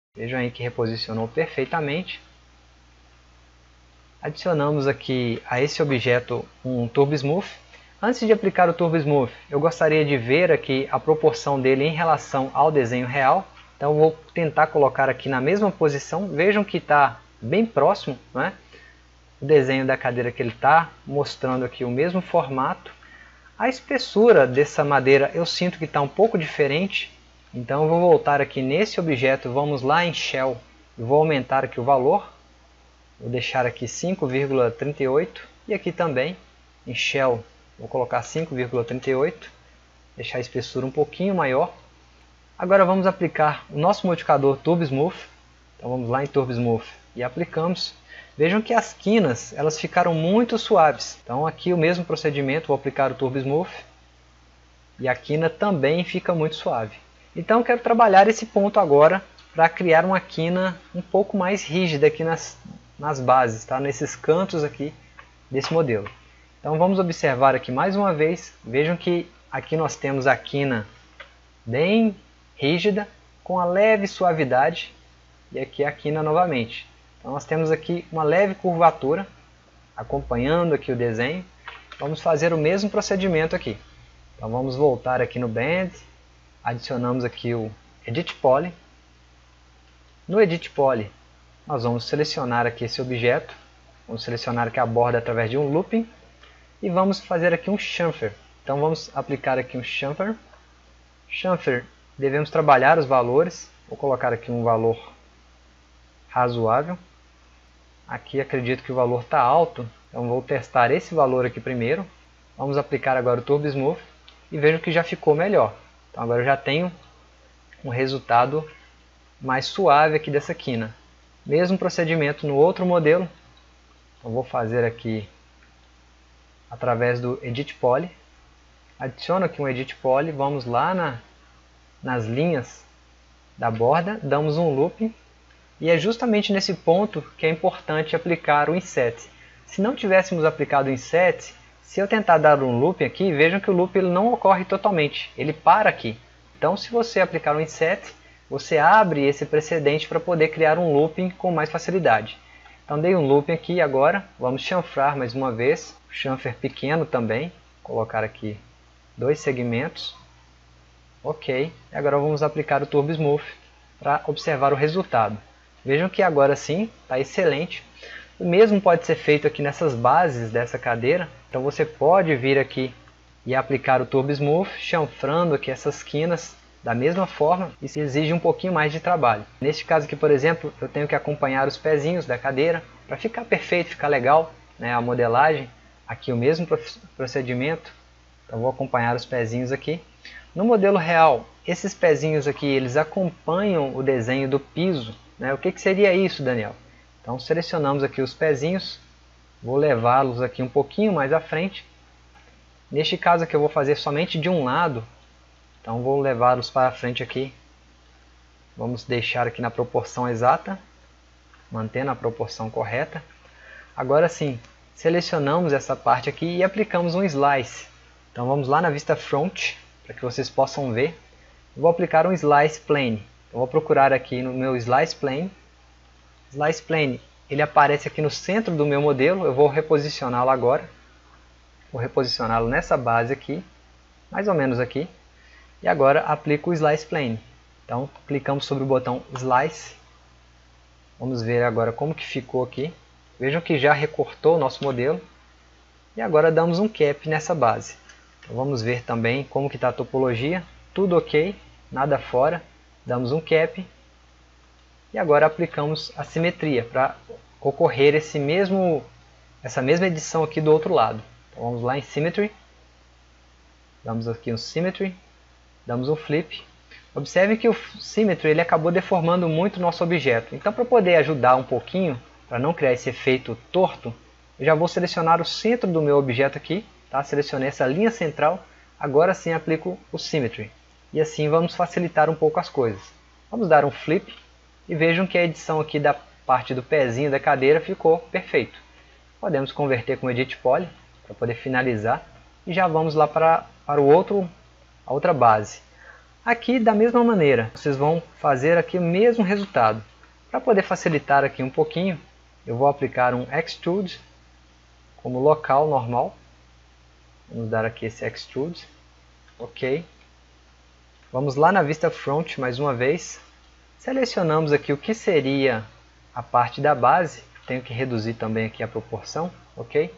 Vejam aí que reposicionou perfeitamente. Adicionamos aqui a esse objeto um Turbo Smooth. Antes de aplicar o Turbo Smooth, eu gostaria de ver aqui a proporção dele em relação ao desenho real. Então vou tentar colocar aqui na mesma posição. Vejam que está bem próximo, né? O desenho da cadeira que ele está, mostrando aqui o mesmo formato. A espessura dessa madeira eu sinto que está um pouco diferente. Então eu vou voltar aqui nesse objeto, vamos lá em Shell, vou aumentar aqui o valor. Vou deixar aqui 5,38 e aqui também em Shell vou colocar 5,38, deixar a espessura um pouquinho maior. Agora vamos aplicar o nosso modificador Turbo Smooth. Então vamos lá em Turbo Smooth e aplicamos. Vejam que as quinas elas ficaram muito suaves. Então aqui o mesmo procedimento, vou aplicar o Turbo Smooth e a quina também fica muito suave. Então eu quero trabalhar esse ponto agora para criar uma quina um pouco mais rígida aqui nas bases, tá? Nesses cantos aqui desse modelo. Então vamos observar aqui mais uma vez. Vejam que aqui nós temos a quina bem rígida, com a leve suavidade, e aqui a quina novamente. Então nós temos aqui uma leve curvatura, acompanhando aqui o desenho. Vamos fazer o mesmo procedimento aqui. Então vamos voltar aqui no Bend, adicionamos aqui o Edit Poly. No Edit Poly, nós vamos selecionar aqui esse objeto, vamos selecionar aqui a borda através de um Looping, e vamos fazer aqui um Chamfer. Então vamos aplicar aqui um Chamfer. Chamfer, devemos trabalhar os valores, vou colocar aqui um valor razoável. Aqui acredito que o valor está alto, então vou testar esse valor aqui primeiro. Vamos aplicar agora o Turbo Smooth e vejam que já ficou melhor. Então agora eu já tenho um resultado mais suave aqui dessa quina. Mesmo procedimento no outro modelo. Então vou fazer aqui através do Edit Poly. Adiciono aqui um Edit Poly, vamos lá nas linhas da borda, damos um Looping. E é justamente nesse ponto que é importante aplicar o Inset. Se não tivéssemos aplicado o Inset, se eu tentar dar um Looping aqui, vejam que o Looping ele não ocorre totalmente, ele para aqui. Então se você aplicar o Inset, você abre esse precedente para poder criar um Looping com mais facilidade. Então dei um Looping aqui agora, vamos chanfrar mais uma vez, chanfer pequeno também, colocar aqui 2 segmentos. Ok, e agora vamos aplicar o Turbo Smooth para observar o resultado. Vejam que agora sim, está excelente. O mesmo pode ser feito aqui nessas bases dessa cadeira. Então você pode vir aqui e aplicar o Turbo Smooth, chanfrando aqui essas quinas da mesma forma. Isso exige um pouquinho mais de trabalho. Neste caso aqui, por exemplo, eu tenho que acompanhar os pezinhos da cadeira para ficar perfeito, ficar legal, né, a modelagem. Aqui o mesmo procedimento. Então vou acompanhar os pezinhos aqui. No modelo real, esses pezinhos aqui, eles acompanham o desenho do piso. Né? O que seria isso, Daniel? Então selecionamos aqui os pezinhos, vou levá-los aqui um pouquinho mais à frente. Neste caso aqui eu vou fazer somente de um lado, então vou levá-los para frente aqui. Vamos deixar aqui na proporção exata, mantendo a proporção correta. Agora sim, selecionamos essa parte aqui e aplicamos um Slice. Então vamos lá na vista Front, para que vocês possam ver. Eu vou aplicar um Slice Plane. Eu vou procurar aqui no meu Slice Plane. Slice Plane, ele aparece aqui no centro do meu modelo. Eu vou reposicioná-lo agora. Vou reposicioná-lo nessa base aqui, mais ou menos aqui. E agora aplico o Slice Plane. Então clicamos sobre o botão Slice. Vamos ver agora como que ficou aqui. Vejam que já recortou o nosso modelo. E agora damos um Cap nessa base. Então vamos ver também como que está a topologia. Tudo ok, nada fora. Damos um Cap. E agora aplicamos a simetria para ocorrer essa mesma edição aqui do outro lado. Então vamos lá em Symmetry. Damos aqui um Symmetry. Damos um Flip. Observe que o Symmetry ele acabou deformando muito o nosso objeto. Então para poder ajudar um pouquinho, para não criar esse efeito torto, eu já vou selecionar o centro do meu objeto aqui. Tá? Selecionei essa linha central. Agora sim aplico o Symmetry. E assim vamos facilitar um pouco as coisas. Vamos dar um Flip. E vejam que a edição aqui da parte do pezinho da cadeira ficou perfeito. Podemos converter com o Edit Poly para poder finalizar. E já vamos lá para a outra base. Aqui da mesma maneira, vocês vão fazer aqui o mesmo resultado. Para poder facilitar aqui um pouquinho, eu vou aplicar um Extrude como local normal. Vamos dar aqui esse Extrude. Ok. Vamos lá na vista front mais uma vez. Selecionamos aqui o que seria a parte da base. Tenho que reduzir também aqui a proporção. Ok.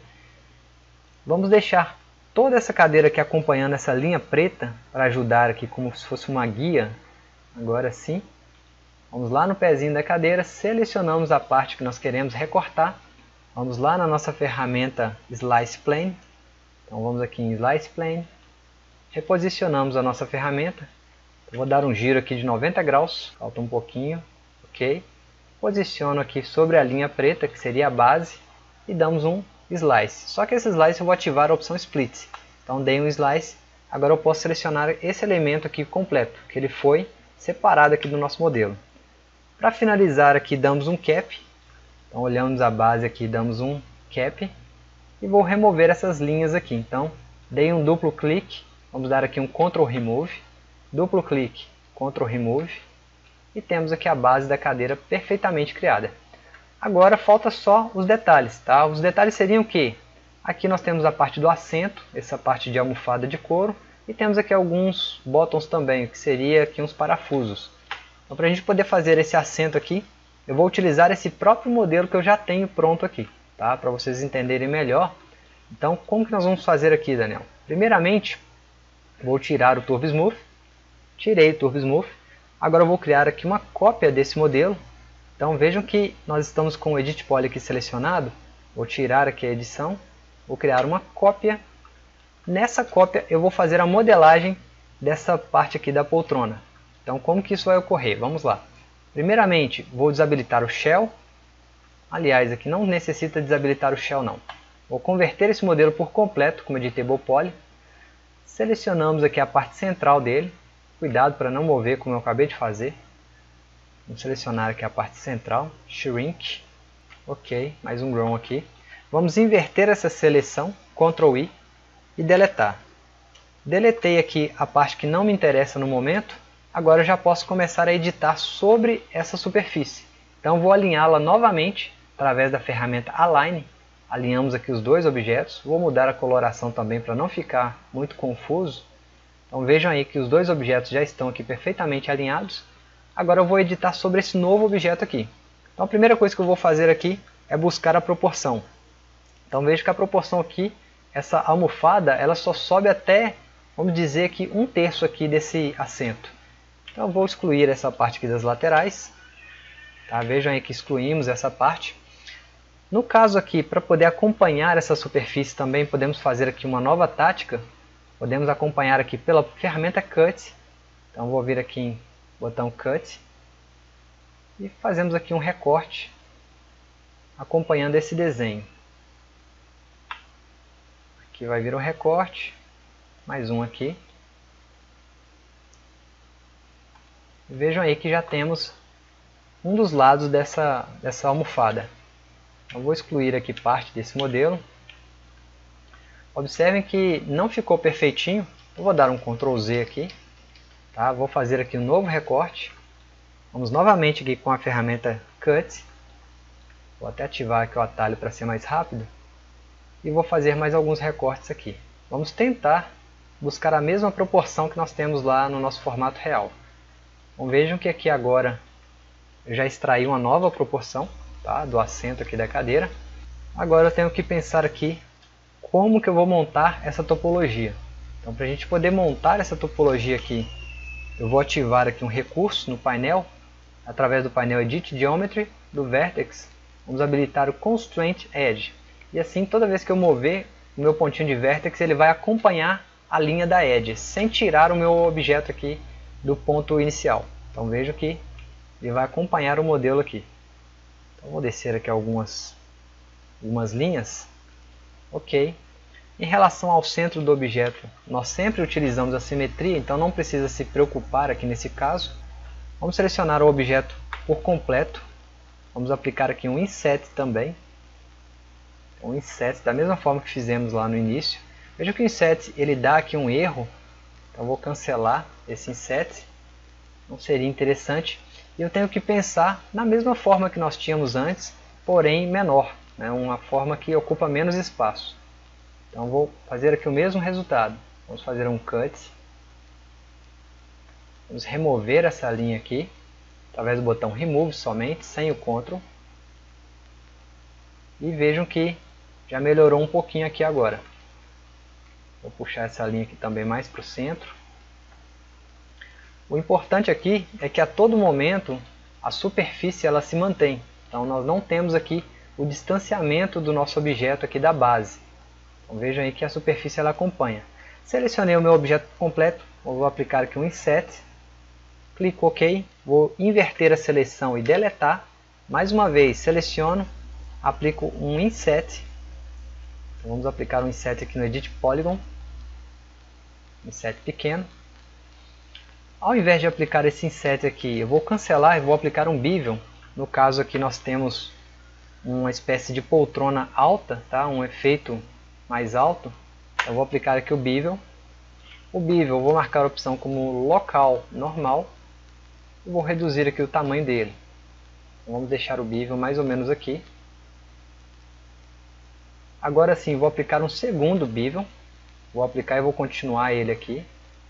Vamos deixar toda essa cadeira aqui acompanhando essa linha preta para ajudar aqui como se fosse uma guia. Agora sim. Vamos lá no pezinho da cadeira, selecionamos a parte que nós queremos recortar. Vamos lá na nossa ferramenta Slice Plane. Então vamos aqui em Slice Plane. Reposicionamos a nossa ferramenta. Eu vou dar um giro aqui de 90 graus. Falta um pouquinho. Ok. Posiciono aqui sobre a linha preta, que seria a base. E damos um Slice. Só que esse Slice eu vou ativar a opção Split. Então dei um Slice. Agora eu posso selecionar esse elemento aqui completo, que ele foi separado aqui do nosso modelo. Para finalizar aqui damos um Cap. Então olhamos a base aqui, damos um Cap. E vou remover essas linhas aqui. Então dei um duplo clique. Vamos dar aqui um Ctrl Remove. Duplo clique, Ctrl Remove. E temos aqui a base da cadeira perfeitamente criada. Agora falta só os detalhes, tá? Os detalhes seriam o quê? Aqui nós temos a parte do assento, essa parte de almofada de couro. E temos aqui alguns botões também, que seria aqui uns parafusos. Então para a gente poder fazer esse assento aqui, eu vou utilizar esse próprio modelo que eu já tenho pronto aqui, tá? Para vocês entenderem melhor. Então como que nós vamos fazer aqui, Daniel? Primeiramente, vou tirar o Turbo Smooth. Tirei o Turbo Smooth. Agora eu vou criar aqui uma cópia desse modelo. Então vejam que nós estamos com o Edit Poly aqui selecionado. Vou tirar aqui a edição. Vou criar uma cópia. Nessa cópia eu vou fazer a modelagem dessa parte aqui da poltrona. Então como que isso vai ocorrer? Vamos lá. Primeiramente vou desabilitar o Shell. Aliás, aqui não necessita desabilitar o Shell não. Vou converter esse modelo por completo como Editable Poly. Selecionamos aqui a parte central dele. Cuidado para não mover como eu acabei de fazer. Vamos selecionar aqui a parte central. Shrink. Ok, mais um Grown aqui. Vamos inverter essa seleção. Ctrl I. E deletar. Deletei aqui a parte que não me interessa no momento. Agora eu já posso começar a editar sobre essa superfície. Então vou alinhá-la novamente através da ferramenta Align. Alinhamos aqui os dois objetos. Vou mudar a coloração também para não ficar muito confuso. Então vejam aí que os dois objetos já estão aqui perfeitamente alinhados. Agora eu vou editar sobre esse novo objeto aqui. Então a primeira coisa que eu vou fazer aqui é buscar a proporção. Então veja que a proporção aqui, essa almofada, ela só sobe até, vamos dizer que 1/3 aqui desse assento. Então eu vou excluir essa parte aqui das laterais. Tá? Vejam aí que excluímos essa parte. No caso aqui, para poder acompanhar essa superfície também, podemos fazer aqui uma nova tática. Podemos acompanhar aqui pela ferramenta Cut. Então vou vir aqui em botão Cut. E fazemos aqui um recorte acompanhando esse desenho. Aqui vai vir um recorte. Mais um aqui. E vejam aí que já temos um dos lados dessa almofada. Eu vou excluir aqui parte desse modelo. Observem que não ficou perfeitinho. Eu vou dar um Ctrl Z aqui. Tá? Vou fazer aqui um novo recorte. Vamos novamente aqui com a ferramenta Cut. Vou até ativar aqui o atalho para ser mais rápido. E vou fazer mais alguns recortes aqui. Vamos tentar buscar a mesma proporção que nós temos lá no nosso formato real. Então, vejam que aqui agora eu já extraí uma nova proporção, tá? Do assento aqui da cadeira. Agora eu tenho que pensar aqui como que eu vou montar essa topologia. Então para a gente poder montar essa topologia aqui, eu vou ativar aqui um recurso no painel, através do painel Edit Geometry, do Vertex, vamos habilitar o Constraint Edge. E assim toda vez que eu mover o meu pontinho de Vertex, ele vai acompanhar a linha da Edge, sem tirar o meu objeto aqui do ponto inicial. Então vejo que ele vai acompanhar o modelo aqui. Então vou descer aqui algumas linhas. Ok. Em relação ao centro do objeto, nós sempre utilizamos a simetria, então não precisa se preocupar aqui nesse caso. Vamos selecionar o objeto por completo. Vamos aplicar aqui um Inset também. Um Inset da mesma forma que fizemos lá no início. Veja que o Inset ele dá aqui um erro, então vou cancelar. esse inset, não seria interessante. E eu tenho que pensar na mesma forma que nós tínhamos antes, porém menor, né? Uma forma que ocupa menos espaço. Então vou fazer aqui o mesmo resultado. Vamos fazer um cut. Vamos remover essa linha aqui, através do botão Remove somente, sem o Ctrl. E vejam que já melhorou um pouquinho aqui agora. Vou puxar essa linha aqui também mais para o centro. O importante aqui é que a todo momento a superfície ela se mantém. Então nós não temos aqui o distanciamento do nosso objeto aqui da base. Então vejam aí que a superfície ela acompanha. Selecionei o meu objeto completo, vou aplicar aqui um Inset. Clico OK, vou inverter a seleção e deletar. Mais uma vez seleciono, aplico um Inset. Então, vamos aplicar um Inset aqui no Edit Polygon. Inset pequeno. Ao invés de aplicar esse inset aqui, eu vou cancelar e vou aplicar um bevel. No caso aqui nós temos uma espécie de poltrona alta, tá? Um efeito mais alto. Eu vou aplicar aqui o bevel. O bevel eu vou marcar a opção como local normal. E vou reduzir aqui o tamanho dele. Então, vamos deixar o bevel mais ou menos aqui. Agora sim, vou aplicar um segundo bevel. Vou aplicar e vou continuar ele aqui.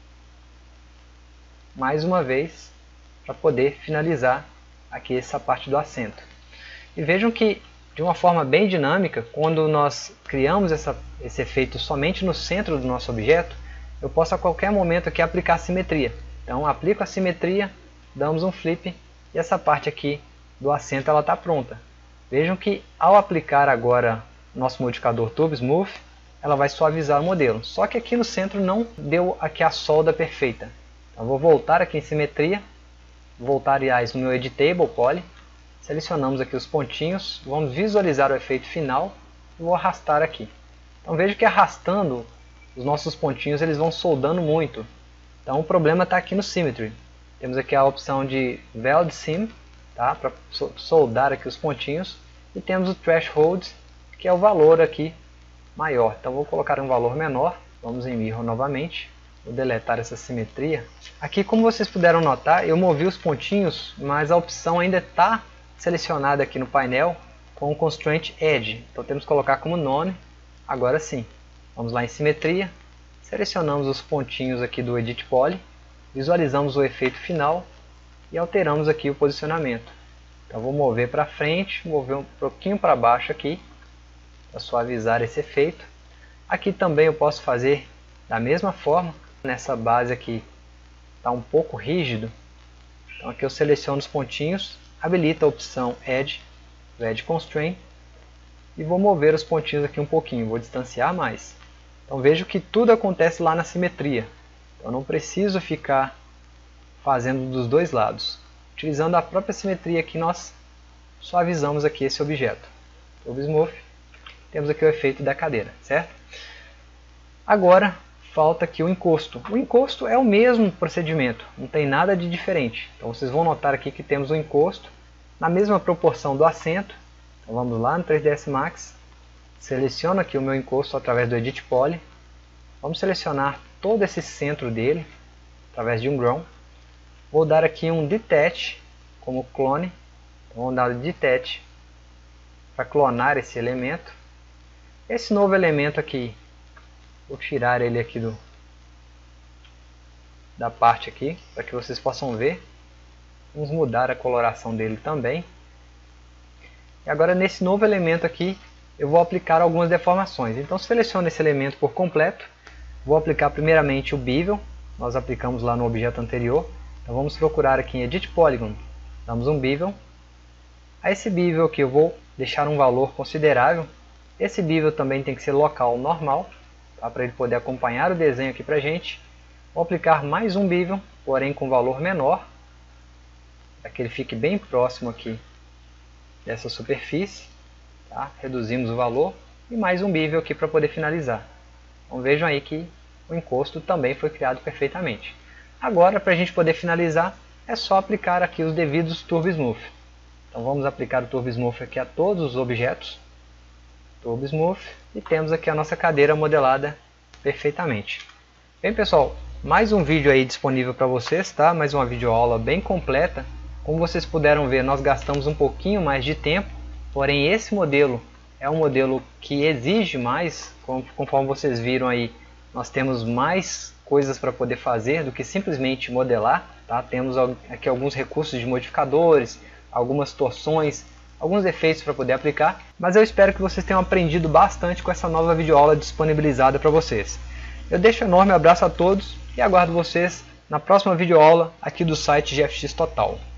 Mais uma vez, para poder finalizar aqui essa parte do assento. E vejam que, de uma forma bem dinâmica, quando nós criamos esse efeito somente no centro do nosso objeto, eu posso a qualquer momento aqui aplicar a simetria. Então, aplico a simetria, damos um flip, e essa parte aqui do assento ela está pronta. Vejam que, ao aplicar agora o nosso modificador Turbo Smooth, ela vai suavizar o modelo. Só que aqui no centro não deu aqui a solda perfeita. Então, vou voltar aqui em simetria, voltar aliás no meu Editable Poly, selecionamos aqui os pontinhos, vamos visualizar o efeito final e vou arrastar aqui. Então veja que arrastando os nossos pontinhos eles vão soldando muito. Então o problema está aqui no Symmetry. Temos aqui a opção de Weld Sim, tá? Para soldar aqui os pontinhos, e temos o Threshold, que é o valor aqui maior. Então vou colocar um valor menor, vamos em Mirror novamente. Vou deletar essa simetria. Aqui, como vocês puderam notar, eu movi os pontinhos, mas a opção ainda está selecionada aqui no painel com o Constraint Edge. Então temos que colocar como nome. Agora sim. Vamos lá em simetria. Selecionamos os pontinhos aqui do Edit Poly. Visualizamos o efeito final e alteramos aqui o posicionamento. Então vou mover para frente, mover um pouquinho para baixo aqui, para suavizar esse efeito. Aqui também eu posso fazer da mesma forma. Nessa base aqui está um pouco rígido, então aqui eu seleciono os pontinhos, habilito a opção Edge, Edge Constraint, e vou mover os pontinhos aqui um pouquinho, vou distanciar mais. Então vejo que tudo acontece lá na simetria, então eu não preciso ficar fazendo dos dois lados. Utilizando a própria simetria aqui nós suavizamos aqui esse objeto. Turbo Smooth, temos aqui o efeito da cadeira, certo? Agora falta aqui o encosto. O encosto é o mesmo procedimento, não tem nada de diferente. Então vocês vão notar aqui que temos o encosto na mesma proporção do assento. Então vamos lá no 3ds Max, seleciono aqui o meu encosto através do Edit Poly. Vamos selecionar todo esse centro dele, através de um Grown. Vou dar aqui um Detach como clone. Então vamos dar o Detach para clonar esse elemento. Esse novo elemento aqui, vou tirar ele aqui da parte aqui, para que vocês possam ver. Vamos mudar a coloração dele também. E agora nesse novo elemento aqui, eu vou aplicar algumas deformações. Então seleciono esse elemento por completo. Vou aplicar primeiramente o Bevel. Nós aplicamos lá no objeto anterior. Então vamos procurar aqui em Edit Polygon. Damos um Bevel. A esse Bevel aqui eu vou deixar um valor considerável. Esse Bevel também tem que ser local normal, para ele poder acompanhar o desenho aqui para a gente. Vou aplicar mais um bevel, porém com valor menor, para que ele fique bem próximo aqui dessa superfície. Tá? Reduzimos o valor e mais um bevel aqui para poder finalizar. Então vejam aí que o encosto também foi criado perfeitamente. Agora, para a gente poder finalizar, é só aplicar aqui os devidos Turbo Smooth. Então vamos aplicar o Turbo Smooth aqui a todos os objetos. Turbo Smooth, e temos aqui a nossa cadeira modelada perfeitamente. Bem pessoal, Mais um vídeo aí disponível para vocês, tá? Mais uma videoaula bem completa. Como vocês puderam ver, nós gastamos um pouquinho mais de tempo, porém esse modelo é um modelo que exige mais, conforme vocês viram aí, nós temos mais coisas para poder fazer do que simplesmente modelar, tá? Temos aqui alguns recursos de modificadores, algumas torções, alguns efeitos para poder aplicar, mas eu espero que vocês tenham aprendido bastante com essa nova videoaula disponibilizada para vocês. Eu deixo um enorme abraço a todos e aguardo vocês na próxima videoaula aqui do site GFX Total.